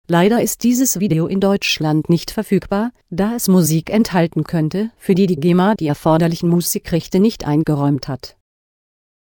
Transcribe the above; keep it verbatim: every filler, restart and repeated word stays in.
Leider ist dieses Video in Deutschland nicht verfügbar, da es Musik enthalten könnte, für die die GEMA die erforderlichen Musikrechte nicht eingeräumt hat.